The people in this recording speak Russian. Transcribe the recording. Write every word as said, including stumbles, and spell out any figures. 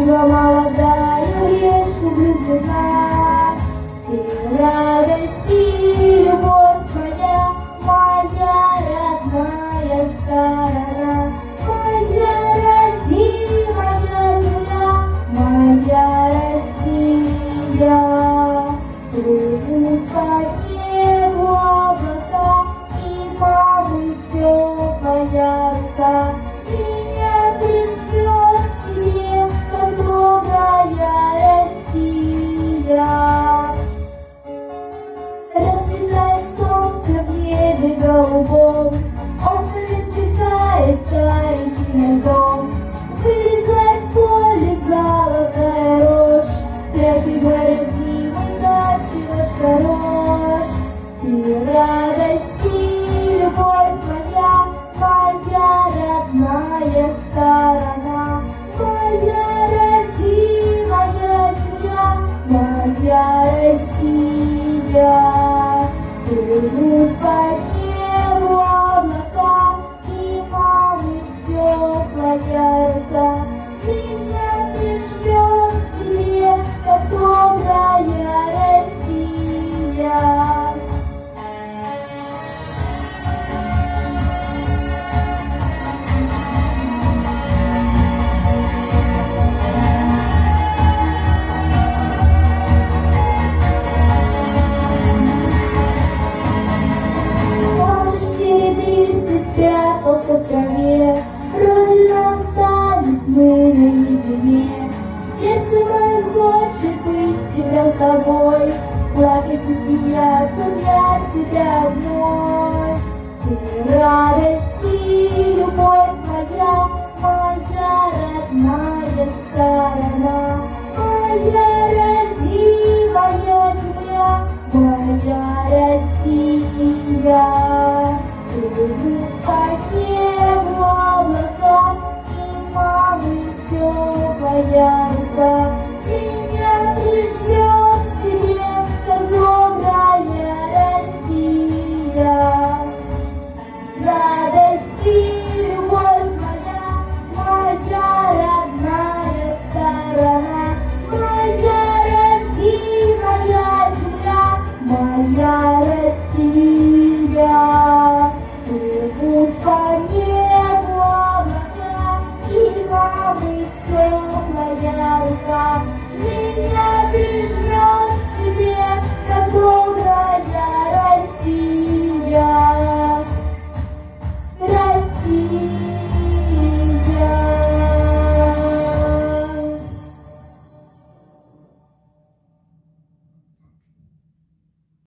Ива молодая, лишь влюблена. Ты радость и любовь моя, моя родная сторона, моя родимая земля, моя Россия. Плывут по небу облака, и мамы теплая рука меня прижмет к себе, как добрая Россия. Расцветает солнце в небе голубом, окнами светает старенький наш дом. Вырезает в поле золотая рожь, для тебя родимой ночи наш хорош. Ты радость и любовь моя, моя родная сторона, моя родимая земля, моя Россия. Плывут по небу облака, и мамы теплая рука меня прижмет к себе, как добрая Россия. Спрятался в траве, Родина, остались мы наедине. Сердце мое хочет быть всегда с тобой, плакать и смеяться для тебя вновь. Ты радость и любовь моя, моя родная сторона, моя родимая земля, моя Россия.